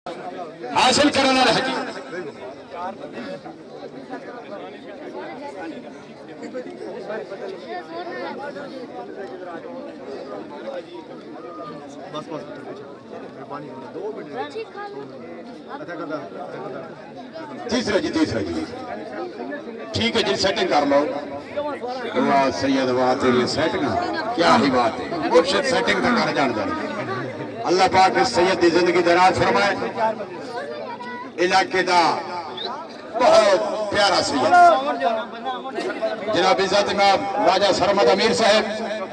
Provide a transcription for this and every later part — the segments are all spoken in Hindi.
हासिल करने वाले हकी तीसरा जी ठीक है जी सेटिंग कर लो। वाह सैयद वाह तेरी सेटिंग क्या ही बात है। मुर्शिद सेटिंग तो कर जान जाने अल्लाह पाक इस सैयद की जिंदगी दराज फरमाए। इलाके का बहुत प्यारा सैयद जनाब इज्जत इमाम राजा सरमद अमीर साहब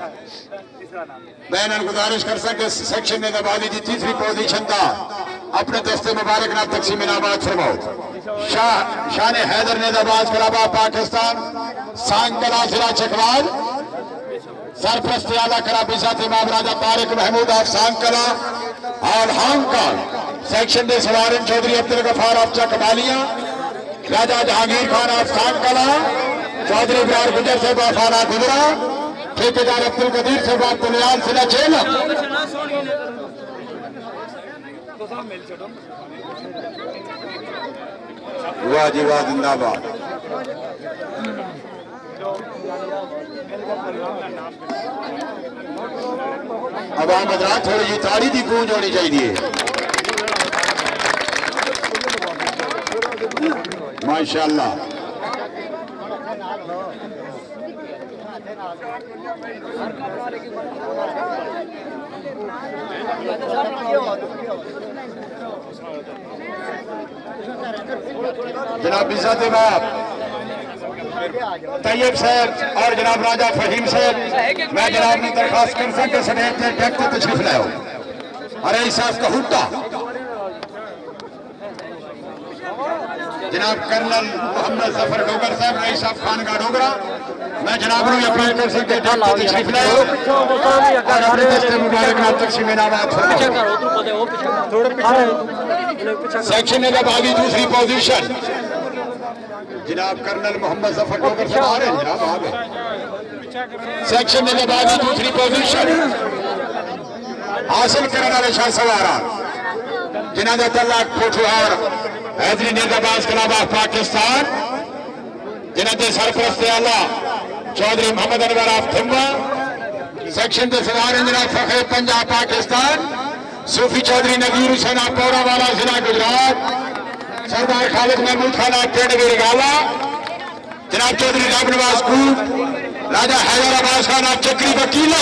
मैं गुजारिश कर सके सेक्शन ने नबादी की तीसरी पोजीशन का अपने दस्ते मुबारक नाम तकसीम इनामात फरमाओ। शान हैदर नेदाबाद कलाबा पाकिस्तान सांगला जिला चकवाल सरप्रस्त आला कला बिजात इमाम राजा तारिक महमूद ऑफ सांगला और हांगकांग सेक्शन के सवारन चौधरी अब्दुल गफार ऑफ चकबालिया राजा जहांगीर खान ऑफ सांगला चौधरी इब्रार गुजर से बाफाना गुजरा ठेकेदार अब्दुल कदीर से बात तुलियाल सिला चेला। वाह जी वाह जिंदाबाद। अब आप हजरात थोड़ी जी ताड़ी की गूंज होनी चाहिए। माशाअल्लाह जनाब इज्जत इमाम तैयब साहब और जनाब राजा फहीम साहब मैं जनाब ने दरखास्त कर सकते समेत ट्रैक्टर तशरीफ लाओ। अरे साहब का हुट्टा जनाब कर्नल मोहम्मद जफर डोगर साहब रईस साहब खानगा डोगरा मैं जनाब को अपील कर सकते तशरीफ लाओ और अपने दस्ते मुबारक नाम तकसीम इनामात सेक्शन ने बागी दूसरी पोजीशन जनाब कर्नल मोहम्मद जफर डोगर साहब आ रहे हैं जनाब आ गए। सेक्शन ने बागी दूसरी पोजीशन हासिल करने वाले शाह सवारा जिन्हों का तलाक कोठवार हैदरी नेदाबाद कलाबा पाकिस्तान जिन्हों के सरप्रस्त आला चौधरी मोहम्मद अनवर ऑफ थिम्बा सेक्शन के सवारन जनाब फखर पंजाब पाकिस्तान सूफी चौधरी नजीर हुसैन पौरा वाला जिला गुजरात सरदार खालिद महमूद खान पेंड गिरगाला जनाब चौधरी राम नवाज कूट राजा हैदर अब्बास खान चक्री वकीला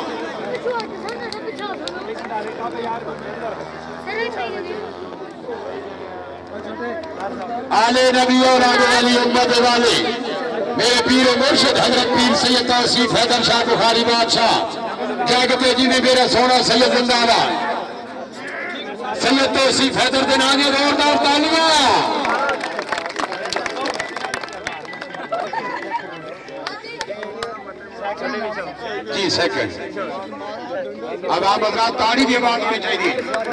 आले नबी और आगे वाली उम्मत वाले मेरे पीर मुर्शिद हजरत पीर सैयद तौसीफ हैदर शाह बुखारी बादशाह जागते जी ने मेरा सोना सैयद जिंदाबाद सैयद तौसीफ हैदर के नाम जोरदार तालियां। जी सेकंड अब आप हजरात ताड़ी की आवाज होनी चाहिए।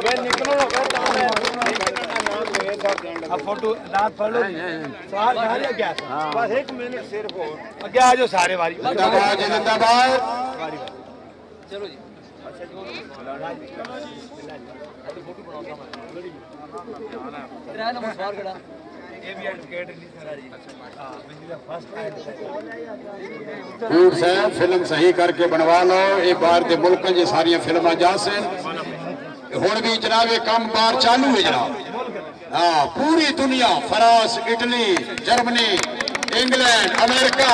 अब फोटो रात पढ़ लो सवाल सारे क्या बस एक मिनट सिर्फ हो आगे आ जाओ सारे वारी जिंदाबाद जिंदाबाद चलो जी अच्छा जो फोटो बनाओ तेरा नंबर सवाल करा ये भी एडवोकेट नहीं सर जी हां मेरा फर्स्ट टाइम साहब फिल्म सही करके बनवा लो ये बाहर के मुल्क जे सारी फिल्मां जा सन हुण भी जनाब ये काम बाहर चालू है जनाब। हाँ पूरी दुनिया France Italy Germany England America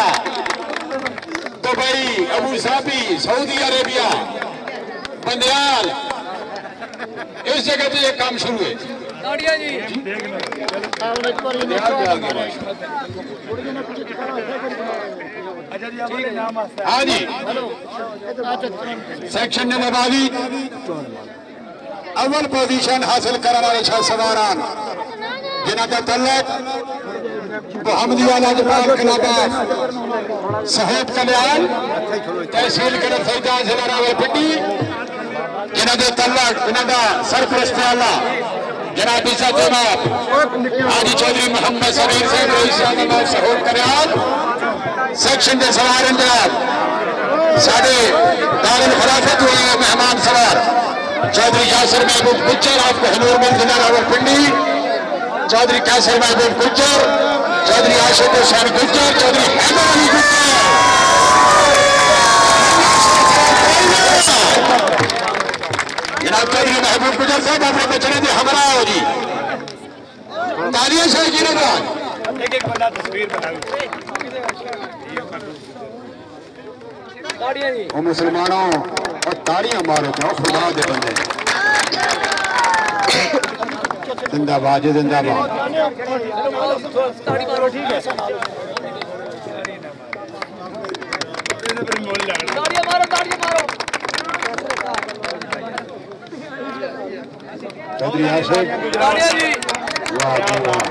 Dubai Abu Dhabi Saudi Arabia Bandial इस जगह पे ये काम शुरू है। हाँ जी सेक्शन ने नबावी अव्वल पोजीशन हासिल करने वाले छह सवारान जिन्हों का तल्लक मोहम्मदी वाला जमाल कलाबा साहेब कल्याण तहसील कलर सैदा जिला रावलपिंडी जिन्हों के तल्लक जिन्हों का सरप्रस्त आला जनाब इज्जत इमाम हाजी चौधरी मोहम्मद समीर साहब रईस साहब सहूर कल्याण सेक्शन के सवारन जनाब साढ़े दारुल खिलाफत हुए मेहमान सवार चौधरी यासिर महबूब गुज्जर आपको हनूर में जिला रावलपिंडी, चौधरी कैसर महबूब गुज्जर, चौधरी आशिक हुसैन गुज्जर, चौधरी हैदर अली गुज्जर, जनाब चौधरी महबूब गुज्जर साहब अपने बचने थे हमारा हो जी तालियां से गिरफ्तार। एक बंदा तस्वीर बनाओ ओ मुसलमानों और ताड़ियां मारो जाओ खुदा दे बंदे जिंदाबाद जिंदाबाद। ताड़ी मारो ठीक है ताड़ियां मारो चौधरी आशिक ताड़ियां जी वाह जी वाह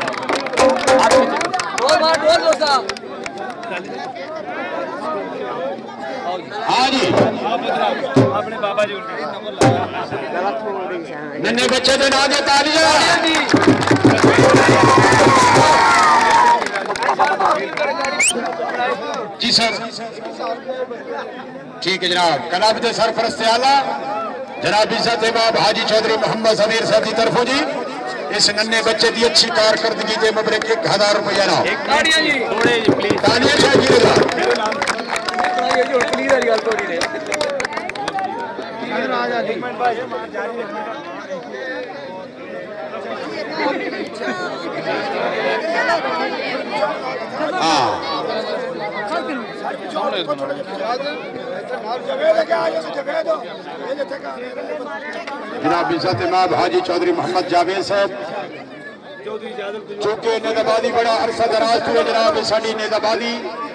बोल लो साहब। हाँ जी अपने बाबा जी नन्हे बच्चे दे नाम दे तालियां जी सर ठीक है जनाब। कलाम दे सरफरस्त आला जनाब इज्जत इमाम हाजी चौधरी मोहम्मद समीर साहब की तरफों जी इस नन्हे बच्चे की अच्छी कारकर्दगी के मुबारक 1000 रुपया ना ताड़ियां जी थोड़े प्लीज तालियां चाहिए जनाब इज्जत इमाम हाजी चौधरी मोहम्मद जावेद साहब चूंकि नेदाबादी बड़ा अरसा दराज हुए जनाब साड़ी नेदाबादी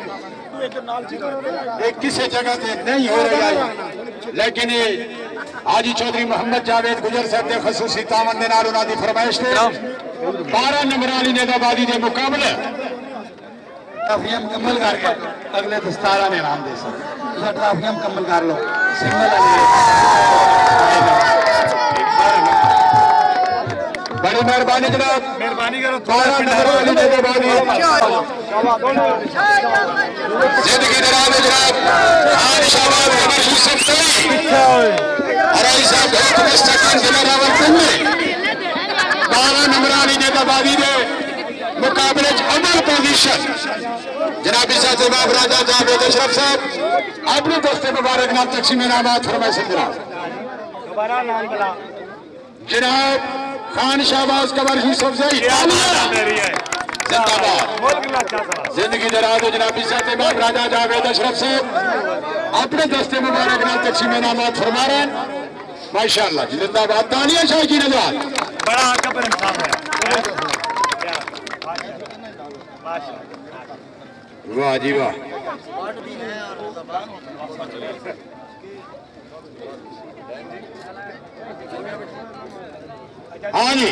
एक किसी जगह से नहीं हो रही है लेकिन हाजी चौधरी मोहम्मद जावेद गुजर साहब के खसूसी तावन के नाल उन्हां दी फरमाइश ने 12 नंबर वाली नेदाबादी के मुकाबले ट्राफियां मुकम्मल करके अगले दस्तारा ने नाम दे सकते ट्राफियां मुकम्मल कर लो सिंगल बड़ी मेहरबानी जनाब मेहरबानी करो 12 नंबर वाली नेदाबादी जिंदगी दराज जनाब खान शाबाद कमर यूसुफ सही हराई साहब बहुत मुस्तकिल जिला रावलपिंडी 12 नंबर वाली नेदाबादी के मुकाबले अमल पोजीशन जनाब इज्जत इमाम राजा जावेद अशरफ साहब अपने दोस्ते मुबारक नाम तकसीम इनामात फरमाए जनाब दोबारा नाम बुला जनाब खान शाहबाज कमर यूसुफ सही जिंदाबाद जिंदगी दराज हो जनाब इज्जत इमाम राजा जावेद अशरफ साहब अपने दोस्ते मुबारक नाम तकसीम इनामात फरमा रहे हैं माशाअल्लाह जिंदाबाद। तालियां शाही की नजर बड़ा आका पर इंसाफ है वाह जी वाह। हाँ जी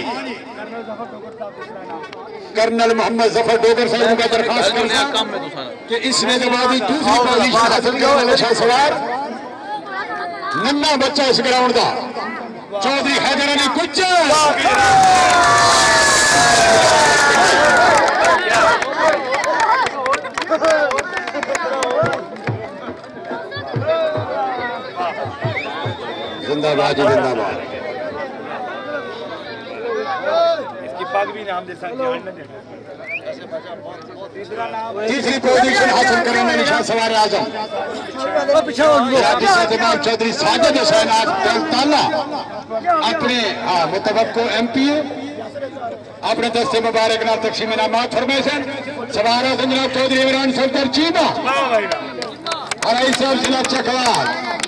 कर्नल मोहम्मद जफर डोगर साहब का दरखास्त करना कि इसने जवाबी दूसरी पोजीशन हासिल करने वाले सवार नन्ना बच्चा इस ग्राउंड का चौधरी हैदर अली गुज्जर जिंदाबाद जिंदाबाद। इसकी पग भी नाम दे सकते तीसरी पोजीशन हासिल करने में निशान सवार आजम चौधरी साजिद हुसैन अपने मुतवक्को MP अपने दस्ते मुबारक नाम तकसीम इनामात फरमाइशन सवार आजम जनाब चौधरी इमरान सफदर चीमा हराई साहब जिला चकवाल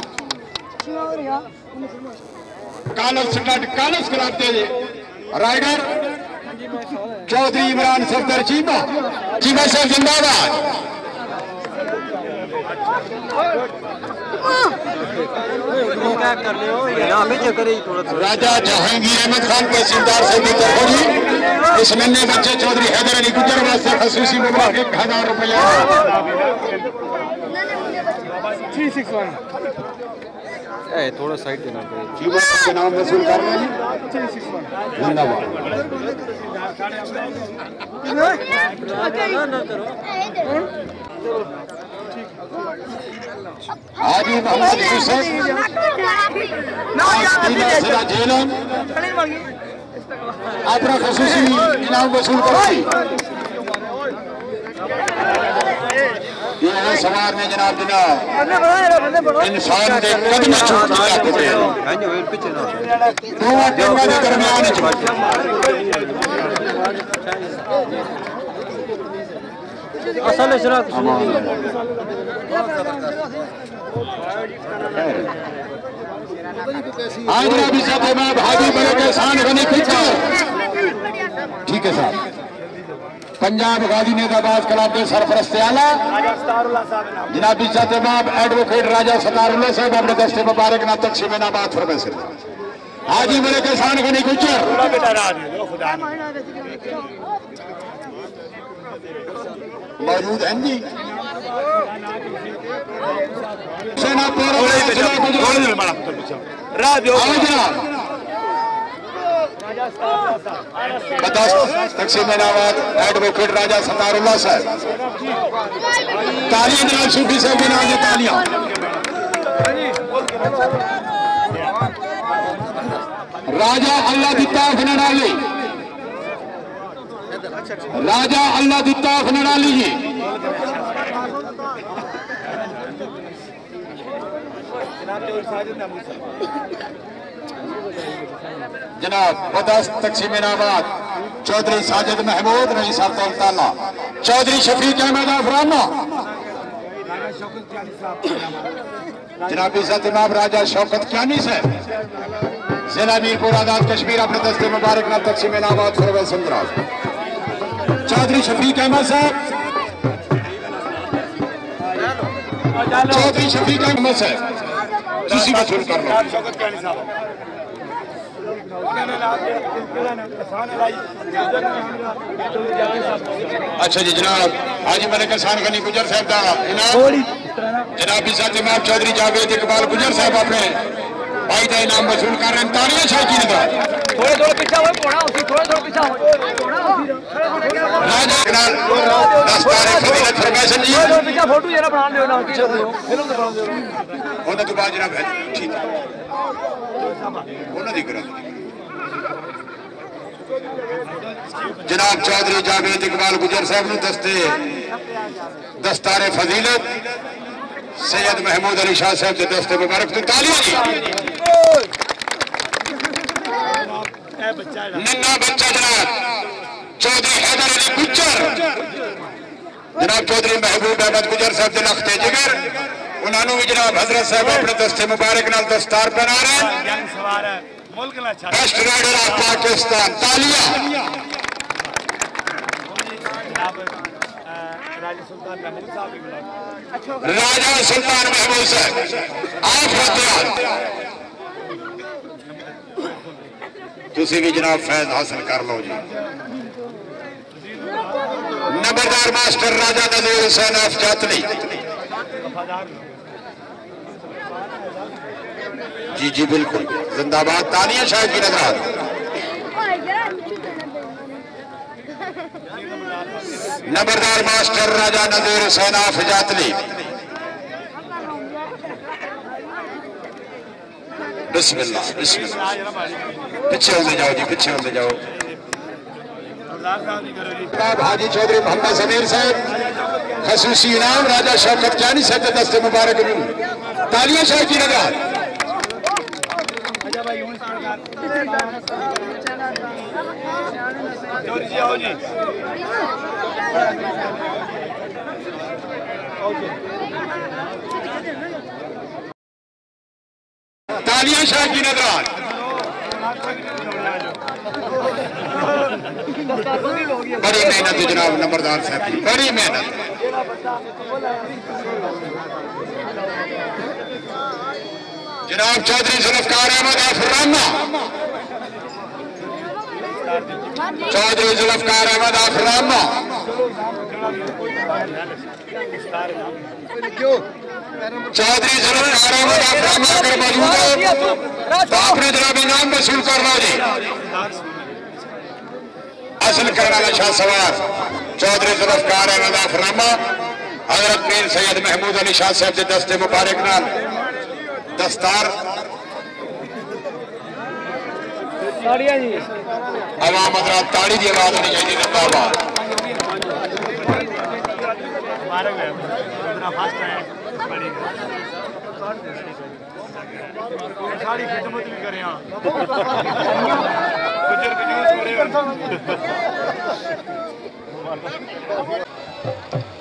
कालस कराते राइडर चौधरी इमरान सफदर चीमा चीमा साहब जिंदाबाद। राजा जहांगीर अहमद खान तहसीलदार साहब की तरफ जी इस नन्हे बच्चे चौधरी हैदर अली गुज्जर वास्ते खसूसी मुबारक 1000 रुपया 361 थोड़ा साइड देना चीमा के नाम वसूल कर रहे हैं जिंदाबाद। हाजी मोहम्मद यूसुफ जेलन अपना खसूसी इनाम वसूल कराई। ये है सवार में जनाब इंसान के कदम छूट गया दो टीमों के दरमियान असल इशराक आज भी सतमाब हाजी मलिक एहसान गनी पिक्चर। ठीक है साहब। पंजाब गाजी नेताबाज क्लब के सरपरस्त आला जनाब सतमाब एडवोकेट राजा सतारुल्लाह साहब अपने दस्ते मुबारक ना तकसीम इनामात फरमाए से हाजी मलिक एहसान गनी पिक्चर मौजूद हैं जी। सेना तकसीम इनामात एडवोकेट राजा सतारुल्लाह साहब तालियां जनाब सूफी साहब के नाम से तालियां। राजा अल्लाह दिताफ नड़ाली राजा अल्लाह दिताफ नड़ाली जी जनाब बदस तकसीम इनामात चौधरी साजिद महमूद रईस अब्दुल्ला चौधरी शफीक अहमद अफराना जनाब इज्जत इमाम राजा शौकत क्यानी साहब जिला मीरपुर आजाद कश्मीर अपने दस्ते मुबारक ना तकसीम इनामात फरवल संदराज चौधरी शफीक अहमद साहब चौधरी शफीक अहमद साहब किसी वसूल कर लो। अच्छा जी जनाब हाजी मलिक एहसान गनी गुजर साहब का इनाम जनाब इज्जत इमाम चौधरी जावेद इकबाल गुजर साहब अपने भाई का इनाम वसूल कर रहे हैं। तालियां शायकी नगर थोड़े थोड़े पीछा हो थोड़ा उसी थोड़े थोड़े पीछा हो राजा कनाल दस्तारे फजीलत फरमाइशन जी थोड़े पीछा फोटो जरा बना दो ना पीछे फिर उधर बना दो ओना तो बात जनाब है ठीक है ओना दिख रहा जनाब चौधरी जावेद इकबाल गुजर साहब ने दस्तारे फजीलत सैयद महमूद अली शाह साहब के दस्ते मुबारक तो तालियां जी। नन्ना बच्चा जनाब चौधरी हैदर अली गुजर जनाब चौधरी महबूब अहमद गुजर साहब के लखते जिगर उन्होंने भी जनाब हजरत साहब अपने दस्ते मुबारक नाल दस्तार पहना रहे हैं। बेस्ट राइडर ऑफ पाकिस्तान तालियां। राजा सुल्तान महमूद साहब आप तुसी भी जनाब फैज हासिल कर लो जी। नंबरदार मास्टर राजा नजीर हुसैन ऑफ जातली जी जी बिल्कुल जिंदाबाद तालियां शायद की नजर नंबरदार मास्टर राजा नजीर हुसैन ऑफ जातली बिस्मिल्लाह बिस्मिल्लाह पीछे होते जाओ जी पीछे होते जाओ। हाजी चौधरी मोहम्मद समीर साहब खसूसी इनाम राजा शौकत जानी साहब के दस्ते मुबारक तालियां शायद की नजर तालियां शायद की नजर बड़ी मेहनत जनाब नंबरदार साहब की बड़ी मेहनत। जनाब चौधरी जुल्फकार अहमद अफराना चौधरी जुल्फकार अहमद अफराना चौधरी जुल्फकार अहमद अफराना अगर मौजूद हो तो आपने जनाब इनाम वसूल कर लो जी। हासिल करने वाला शाह सवार चौधरी जुल्फकार अहमद अफराना हजरत मीर सैयद महमूद अली शाह साहब के दस्ते मुबारक नाल दस्तार अवाम हजरात ताड़ी की आवाज होनी चाहिए। जिंदाबाद। सारी खिदमत भी करें बुजुर्ग